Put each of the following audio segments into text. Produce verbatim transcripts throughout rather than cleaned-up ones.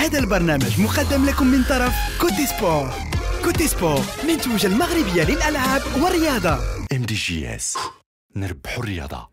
هذا البرنامج مقدم لكم من طرف كوتي سبور. كوتي سبور منتوجة المغربية للألعاب والرياضة. ام دي جي اس، نربحوا الرياضة.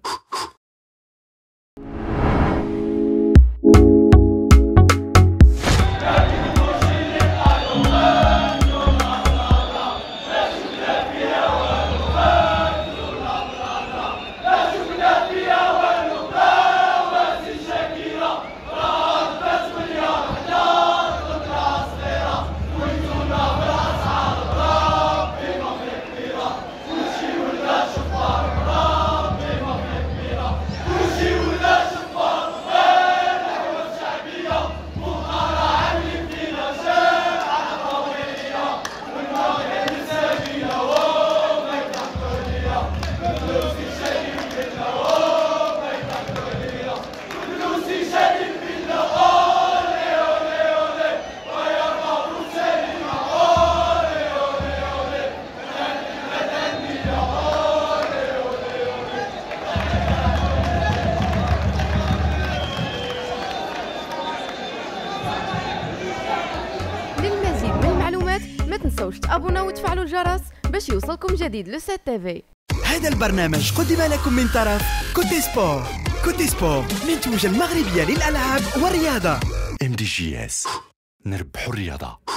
للمزيد من المعلومات ما تنسوش تابوناو وتفعلوا الجرس باش يوصلكم جديد لو سات تي في. هذا البرنامج قدم لكم من طرف كوتي سبور. كوتي سبور منتوجة المغربية للألعاب والرياضة. ام دي جي اس، نربحوا الرياضة.